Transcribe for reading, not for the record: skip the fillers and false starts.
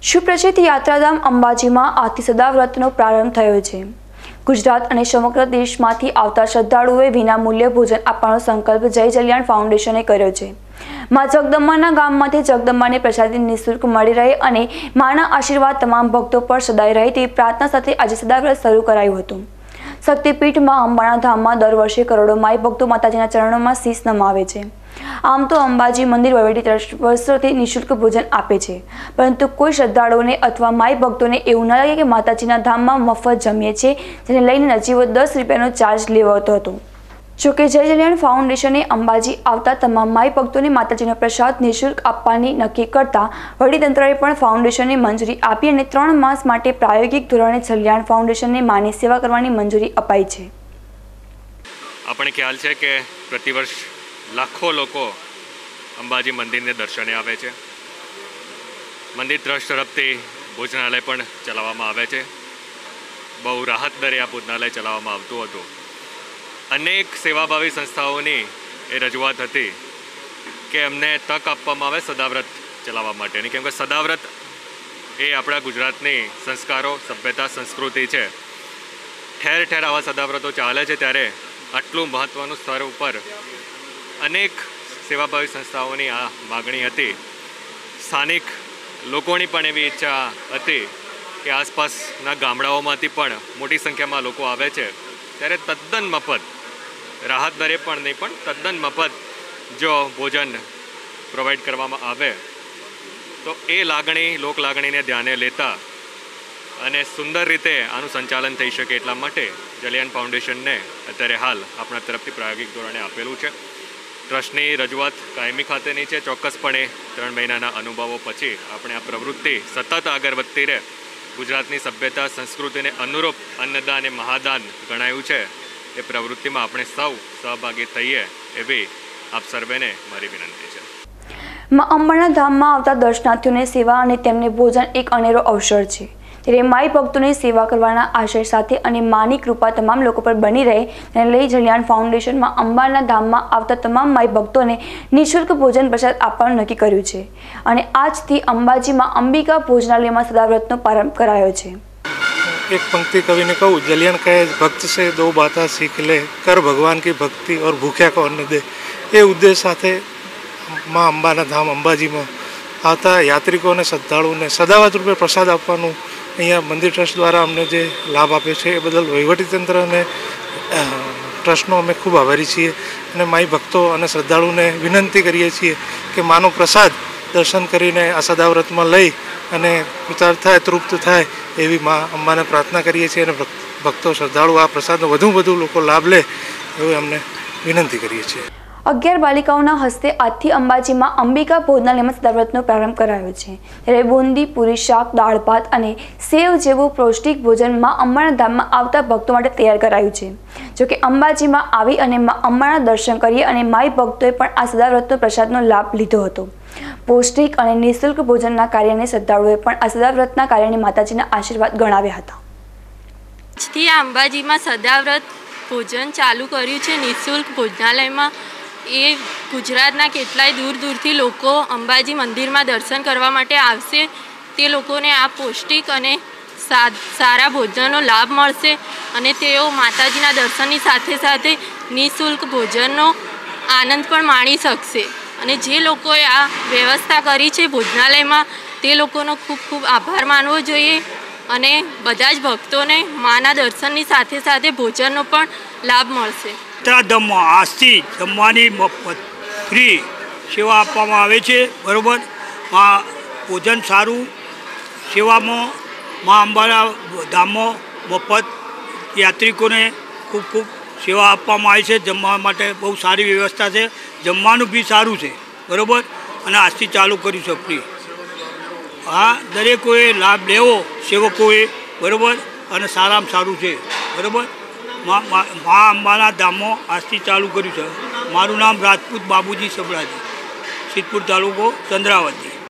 સુપ્રસિદ્ધ યાત્રાધામ અંબાજીમાં આજથી સદાવ્રતનો પ્રારંભ થયો છે। ગુજરાત અને સમગ્ર દેશમાંથી આવતા શ્રદ્ધાળુઓએ વિનામૂલ્યે ભોજન આપવાનો સંકલ્પ જય જલિયાણ ફાઉન્ડેશને કર્યો છે। માં જગદંબાના ગામમાંથી જગદંબાની પ્રસાદી નિઃશુલ્ક મળી રહે અને માના આશીર્વાદ તમામ ભક્તો પર સદાય રહે તેવી પ્રાર્થના સાથે આજે સદાવ્રત શરૂ કરાયું હતું। શક્તિપીઠ માં અંબાના ધામમાં દર વર્ષે કરોડો માઈ ભક્તો માતાજીના ચરણોમાં શીશ નમાવે છે। આમ તો અંબાજી મંદિર વહીવટી ટ્રસ્ટ વર્ષોથી નિઃશુલ્ક ભોજન આપે છે, પરંતુ કોઈ શ્રદ્ધાળુઓને અથવા માઈ ભક્તોને એવું ન લાગે કે માતાજીના ધામમાં મફત જમીએ છે, જેને લઈને નજીવો 10 રૂપિયાનો ચાર્જ લેવાતો હતો। જોકે જય જલિયાણ ફાઉન્ડેશને અંબાજી આવતા તમામ માઈ ભક્તોને માતાજીનો પ્રસાદ નિઃશુલ્ક આપવાની નક્કી કરતા વહીવટીતંત્રએ પણ ફાઉન્ડેશનને મંજૂરી આપી અને 3 માસ માટે પ્રાયોગિક ધોરણે જલિયાણ ફાઉન્ડેશનને માની સેવા કરવાની મંજૂરી અપાઈ છે। આપણે ખ્યાલ છે કે પ્રતિવર્ષ લાખો લોકો અંબાજી મંદિરને દર્શને આવે છે। મંદિર ટ્રસ્ટ તરફથી ભોજનાલય પણ ચલાવવામાં આવે છે। બહુ રાહત દરે આ ભોજનાલય ચલાવવામાં આવતું હતું। અનેક સેવાભાવી સંસ્થાઓની એ રજૂઆત હતી કે એમને તક આપવામાં આવે સદાવ્રત ચલાવવા માટેની, કેમ કે સદાવ્રત એ આપણા ગુજરાતની સંસ્કારો, સભ્યતા, સંસ્કૃતિ છે। ઠેર ઠેર આવા સદાવ્રતો ચાલે છે, ત્યારે આટલું મહત્ત્વનું સ્તર ઉપર અનેક સેવાભાવી સંસ્થાઓની આ માગણી હતી। સ્થાનિક લોકોની પણ એવી ઈચ્છા હતી કે આસપાસના ગામડાઓમાંથી પણ મોટી સંખ્યામાં લોકો આવે છે, ત્યારે તદ્દન મફત, રાહત દરે પણ નહીં પણ તદ્દન મફત જો ભોજન પ્રોવાઈડ કરવામાં આવે તો એ લાગણી, લોક લાગણીને ધ્યાને લેતા અને સુંદર રીતે આનું સંચાલન થઈ શકે એટલા માટે જલિયાણ ફાઉન્ડેશનને અત્યારે હાલ આપણા તરફથી પ્રાયોગિક ધોરણે આપેલું છે। ટ્રસ્ટની રજૂઆત કાયમી ખાતેની છે। ચોક્કસપણે 3 મહિનાના અનુભવો પછી આપણે આ પ્રવૃત્તિ સતત આગળ વધતી રહે, ગુજરાતની સભ્યતા, સંસ્કૃતિને અનુરૂપ અન્નદાન એ મહાદાન ગણાયું છે, એ પ્રવૃત્તિમાં આપણે સૌ સહભાગી થઈએ એવી આપ સર્વેને મારી વિનંતી છે। માં અંબાના ધામમાં આવતા દર્શનાર્થીઓને સેવા અને તેમને ભોજન એક અનેરો અવસર છે, ત્યારે માઈ ભક્તોની સેવા કરવાના આશય સાથે અને માની કૃપા તમામ લોકો પર બની રહે તેને લઈ જલિયાણ ફાઉન્ડેશનમાં અંબાના ધામમાં આવતા તમામ માઈ ભક્તોને નિઃશુલ્ક ભોજન પ્રસાદ આપવાનું નક્કી કર્યું છે અને આજથી અંબાજીમાં અંબિકા ભોજનાલયમાં સદાવ્રતનો પ્રારંભ કરાયો છે। एक पंक्ति कवि ने कहूँ, जलियाण कहे भक्त से 2 बातें सीख ले, कर भगवान की भक्ति और भूख्या को अन्न दे। ये उद्देश्य साथ माँ अंबाना धाम अंबाजी में आता यात्रिकों श्रद्धालुओं सदाव्रत रूपे प्रसाद आपવાનું અહીંયા મંદિર ટ્રસ્ટ દ્વારા અમને જે લાભ આપ્યો છે એ બદલ વહીવટીતંત્ર અને ટ્રસ્ટનો અમે ખૂબ આભારી છીએ અને માઈ ભક્તો અને શ્રદ્ધાળુઓને વિનંતી કરીએ છીએ કે માનો પ્રસાદ દર્શન કરીને આ સદાવ્રતમાં લઈ અને કૃતાર્થ થાય, તૃપ્ત થાય એવી મા અંબાને પ્રાર્થના કરીએ છીએ અને ભક્તો, શ્રદ્ધાળુ આ પ્રસાદનો વધુ લોકો લાભ લે એવું અમને વિનંતી કરીએ છીએ। 11 બાલિકાઓના હસ્તે આજથી અંબાજીમાં અંબિકા ભોજનાલયમાં સદાવ્રતનો પ્રારંભ કરાયો છે, ત્યારે બુંદી, પૂરી, શાક, દાળ ભાત અને સેવ જેવું પૌષ્ટિક ભોજન માં અંબાના ધામમાં આવતા ભક્તો માટે તૈયાર કરાયું છે। જોકે અંબાજીમાં આવી અને અંબાના દર્શન કરી અને માઈ ભક્તોએ પણ આ સદાવ્રતનો પ્રસાદનો લાભ લીધો હતો। પૌષ્ટિક અને નિઃશુલ્ક ભોજનના કાર્યને શ્રદ્ધાળુઓએ પણ આ સદાવ્રતના કાર્યને માતાજીના આશીર્વાદ ગણાવ્યા હતા। આજથી અંબાજીમાં સદાવ્રત ભોજન ચાલુ કર્યું છે નિઃશુલ્ક ભોજનાલયમાં। એ ગુજરાતના કેટલાય દૂરથી લોકો અંબાજી મંદિરમાં દર્શન કરવા માટે આવશે, તે લોકોને આ પૌષ્ટિક અને સારા ભોજનનો લાભ મળશે અને તેઓ માતાજીના દર્શનની સાથે નિઃશુલ્ક ભોજનનો આનંદ પણ માણી શકશે। અને જે લોકોએ આ વ્યવસ્થા કરી છે ભોજનાલયમાં તે લોકોનો ખૂબ આભાર માનવો જોઈએ અને બધા જ ભક્તોને માના દર્શનની સાથે ભોજનનો પણ લાભ મળશે। યાત્રાધામમાં આજથી જમવાની મફત ફ્રી સેવા આપવામાં આવે છે, બરાબર। ભોજન સારું, સેવામાં મા અંબાના ધામમાં મફત યાત્રિકોને ખૂબ સેવા આપવામાં આવે છે। જમવા માટે બહુ સારી વ્યવસ્થા છે, જમવાનું બી સારું છે, બરાબર। અને આજથી ચાલુ કર્યું છે ફ્રી। દરેકોએ લાભ લેવો, સેવકોએ, બરાબર। અને સારામાં સારું છે, બરાબર। મા અંબાના ધામમાં આજથી ચાલુ કર્યું છે। મારું નામ રાજપૂત બાબુજી સબરાજી, સિદ્ધપુર તાલુકો, ચંદ્રાવતી।